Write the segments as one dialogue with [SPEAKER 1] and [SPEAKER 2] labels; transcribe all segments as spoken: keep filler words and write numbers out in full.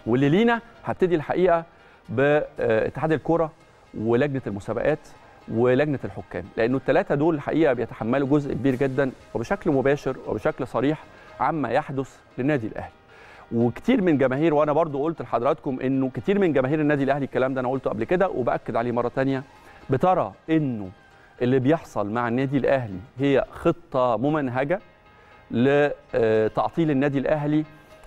[SPEAKER 1] واللي لينا هبتدي الحقيقه باتحاد الكره ولجنه المسابقات ولجنه الحكام، لانه الثلاثه دول الحقيقه بيتحملوا جزء كبير جدا وبشكل مباشر وبشكل صريح عما يحدث للنادي الاهلي. وكتير من جماهير، وانا برضو قلت لحضراتكم انه كتير من جماهير النادي الاهلي، الكلام ده انا قلته قبل كده وباكد عليه مره ثانيه، بترى انه اللي بيحصل مع النادي الاهلي هي خطه ممنهجه لتعطيل النادي الاهلي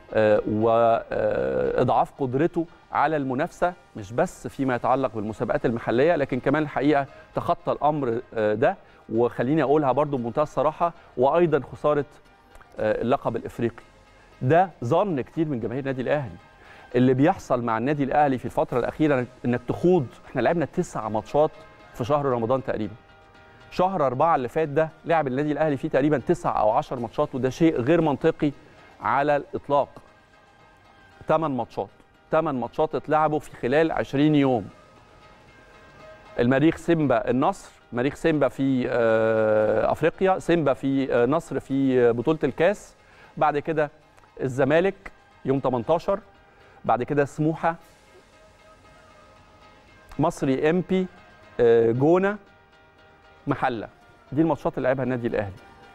[SPEAKER 1] واضعاف قدرته على المنافسه، مش بس فيما يتعلق بالمسابقات المحليه، لكن كمان الحقيقه تخطى الامر ده، وخليني اقولها برضو بمنتهى الصراحه، وايضا خساره اللقب الافريقي. ده ظن كتير من جماهير النادي الاهلي. اللي بيحصل مع النادي الاهلي في الفتره الاخيره انك تخوض، احنا لعبنا تسع ماتشات في شهر رمضان تقريبا. شهر أربعة اللي فات ده لعب النادي الاهلي فيه تقريبا تسع او عشر ماتشات، وده شيء غير منطقي على الاطلاق. ثمان ماتشات، ثمان ماتشات اتلعبوا في خلال عشرين يوم. المريخ سيمبا النصر، مريخ سيمبا في افريقيا، سيمبا في نصر في بطوله الكاس، بعد كده الزمالك يوم ثمانية عشر، بعد كده سموحه، مصري امبي، جونه، محله. دي الماتشات اللي لعبها النادي الاهلي.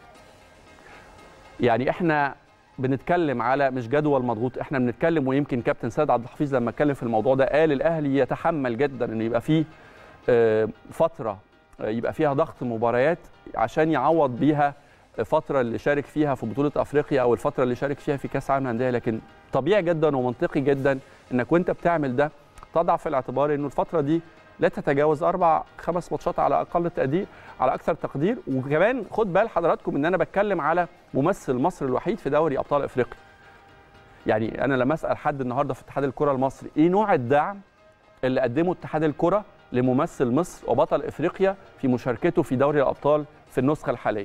[SPEAKER 1] يعني احنا بنتكلم على مش جدول مضغوط، احنا بنتكلم، ويمكن كابتن سيد عبد الحفيظ لما اتكلم في الموضوع ده قال الاهلي يتحمل جدا ان يبقى فيه فتره يبقى فيها ضغط مباريات عشان يعوض بيها فتره اللي شارك فيها في بطوله افريقيا او الفتره اللي شارك فيها في كاس العالم للانديه. لكن طبيعي جدا ومنطقي جدا انك وانت بتعمل ده تضع في الاعتبار انه الفتره دي لا تتجاوز اربع خمس ماتشات على اقل تقدير، على اكثر تقدير. وكمان خد بال حضراتكم ان انا بتكلم على ممثل مصر الوحيد في دوري ابطال افريقيا. يعني انا لما اسال حد النهارده في اتحاد الكره المصري ايه نوع الدعم اللي قدمه اتحاد الكره لممثل مصر وبطل افريقيا في مشاركته في دوري الابطال في النسخه الحاليه،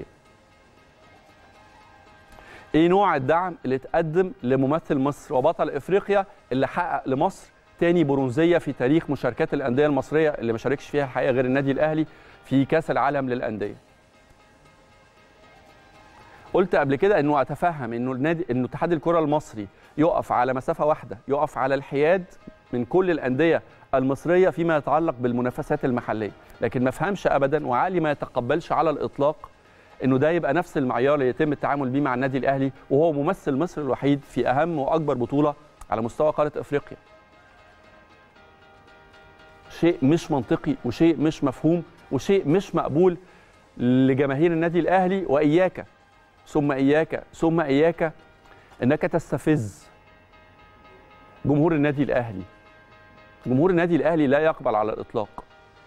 [SPEAKER 1] ايه نوع الدعم اللي اتقدم لممثل مصر وبطل افريقيا اللي حقق لمصر تاني برونزيه في تاريخ مشاركات الانديه المصريه اللي ما شاركش فيها الحقيقه غير النادي الاهلي في كاس العالم للانديه. قلت قبل كده انه اتفهم انه النادي انه اتحاد الكره المصري يقف على مسافه واحده، يقف على الحياد من كل الانديه المصريه فيما يتعلق بالمنافسات المحليه، لكن ما افهمش ابدا وعقلي ما يتقبلش على الاطلاق انه ده يبقى نفس المعيار اللي يتم التعامل بيه مع النادي الاهلي وهو ممثل مصر الوحيد في اهم واكبر بطوله على مستوى قاره افريقيا. شيء مش منطقي وشيء مش مفهوم وشيء مش مقبول لجماهير النادي الاهلي. واياك ثم اياك ثم اياك انك تستفز جمهور النادي الاهلي. جمهور النادي الاهلي لا يقبل على الاطلاق،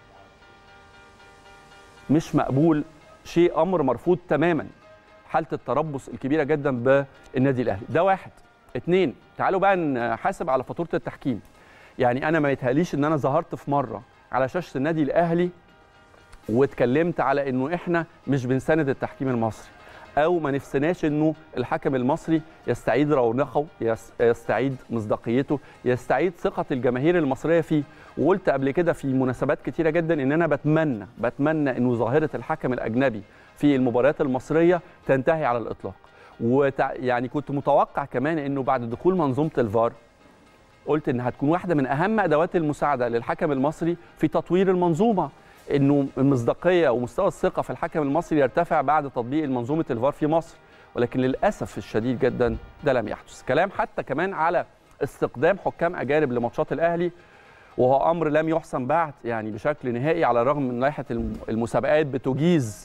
[SPEAKER 1] مش مقبول، شيء امر مرفوض تماما. حاله التربص الكبيره جدا بالنادي الاهلي ده واحد. اتنين، تعالوا بقى نحاسب على فاتوره التحكيم. يعني انا ما يتهيأليش ان انا ظهرت في مره على شاشه النادي الاهلي واتكلمت على انه احنا مش بنساند التحكيم المصري او ما نفسناش انه الحكم المصري يستعيد رونقه، يستعيد مصداقيته، يستعيد ثقه الجماهير المصريه فيه. وقلت قبل كده في مناسبات كتيره جدا ان انا بتمنى بتمنى انه ظاهره الحكم الاجنبي في المباريات المصريه تنتهي على الاطلاق. وتع... يعني كنت متوقع كمان انه بعد دخول منظومه الفار قلت ان هتكون واحده من اهم ادوات المساعده للحكم المصري في تطوير المنظومه، انه المصداقيه ومستوى الثقه في الحكم المصري يرتفع بعد تطبيق منظومه الفار في مصر. ولكن للاسف الشديد جدا ده لم يحدث. كلام حتى كمان على استقدام حكام اجانب لماتشات الاهلي، وهو امر لم يحسم بعد يعني بشكل نهائي، على الرغم من لائحه المسابقات بتجيز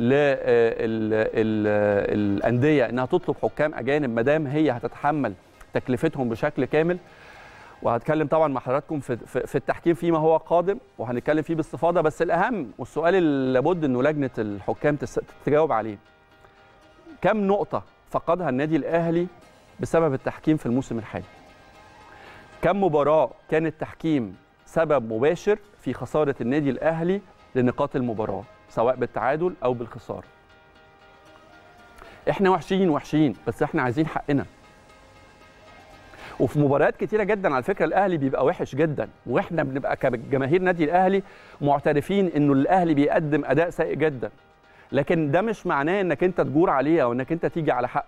[SPEAKER 1] للانديه انها تطلب حكام اجانب ما دام هي هتتحمل تكلفتهم بشكل كامل. وهتكلم طبعا مع حضراتكم في في التحكيم فيما هو قادم وهنتكلم فيه باستفاضه. بس الاهم والسؤال اللي لابد انه لجنه الحكام تجاوب عليه، كم نقطه فقدها النادي الاهلي بسبب التحكيم في الموسم الحالي؟ كم مباراه كان التحكيم سبب مباشر في خساره النادي الاهلي لنقاط المباراه سواء بالتعادل او بالخساره؟ احنا وحشين وحشين بس احنا عايزين حقنا. وفي مباريات كتيره جدا على فكره الاهلي بيبقى وحش جدا، واحنا بنبقى كجماهير نادي الاهلي معترفين انه الاهلي بيقدم اداء سيء جدا، لكن ده مش معناه انك انت تجور عليه او انك انت تيجي على حقه.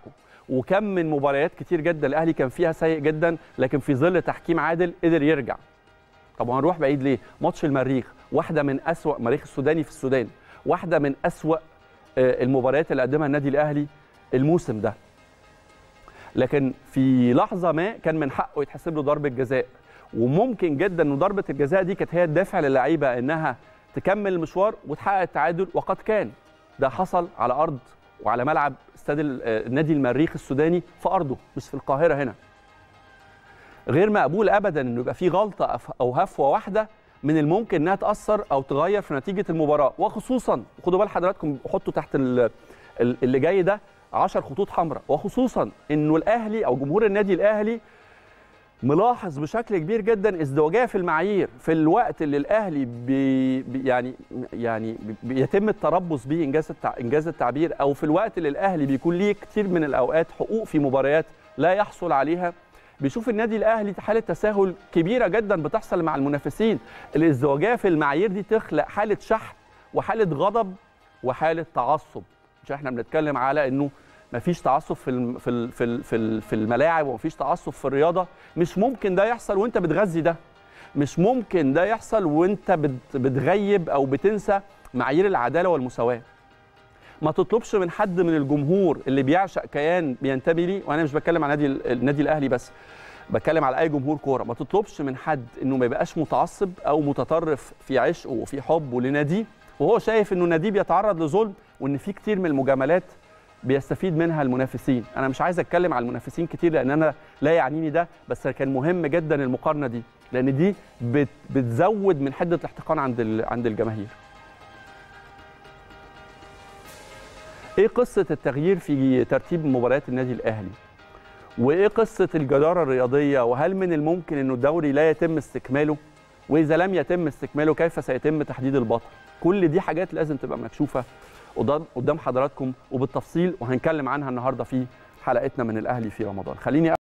[SPEAKER 1] وكم من مباريات كتير جدا الاهلي كان فيها سيء جدا، لكن في ظل تحكيم عادل قدر يرجع. طب هنروح بعيد ليه؟ ماتش المريخ، واحده من اسوأ، المريخ السوداني في السودان، واحده من اسوأ المباريات اللي قدمها النادي الاهلي الموسم ده. لكن في لحظه ما كان من حقه يتحسب له ضربه جزاء، وممكن جدا ان ضربه الجزاء دي كانت هي الدافع للعيبه انها تكمل المشوار وتحقق التعادل، وقد كان ده حصل على ارض وعلى ملعب استاد النادي المريخ السوداني في ارضه مش في القاهره هنا. غير مقبول ابدا انه يبقى في غلطه او هفوه واحده من الممكن انها تاثر او تغير في نتيجه المباراه، وخصوصا خدوا بال حضراتكم، حطوا تحت اللي جاي ده عشر خطوط حمراء، وخصوصا انه الاهلي او جمهور النادي الاهلي ملاحظ بشكل كبير جدا ازدواجيه في المعايير في الوقت اللي الاهلي بي يعني يعني بيتم التربص به انجاز انجاز التعبير، او في الوقت اللي الاهلي بيكون ليه كتير من الاوقات حقوق في مباريات لا يحصل عليها. بيشوف النادي الاهلي حاله تساهل كبيره جدا بتحصل مع المنافسين. الازدواجيه في المعايير دي تخلق حاله شحن وحاله غضب وحاله تعصب. مش احنا بنتكلم على انه مفيش تعصب في الم في ال في ال في, ال في الملاعب ومفيش تعصب في الرياضه، مش ممكن ده يحصل وانت بتغذي ده، مش ممكن ده يحصل وانت بتغيب او بتنسى معايير العداله والمساواه. ما تطلبش من حد من الجمهور اللي بيعشق كيان بينتمي ليه، وانا مش بتكلم على نادي النادي الاهلي بس، بتكلم على اي جمهور كوره، ما تطلبش من حد انه ما يبقاش متعصب او متطرف في عشقه وفي حبه لناديه وهو شايف انه ناديه بيتعرض لظلم وان في كتير من المجاملات بيستفيد منها المنافسين. انا مش عايز اتكلم على المنافسين كتير لان انا لا يعنيني ده، بس كان مهم جدا المقارنه دي لان دي بت بتزود من حده الاحتقان عند عند الجماهير. ايه قصه التغيير في ترتيب مباريات النادي الاهلي؟ وايه قصه الجداره الرياضيه؟ وهل من الممكن انه الدوري لا يتم استكماله؟ واذا لم يتم استكماله كيف سيتم تحديد البطل؟ كل دي حاجات لازم تبقى مكشوفه قدام حضراتكم وبالتفصيل، وهنتكلم عنها النهارده في حلقتنا من الاهلي في رمضان. خليني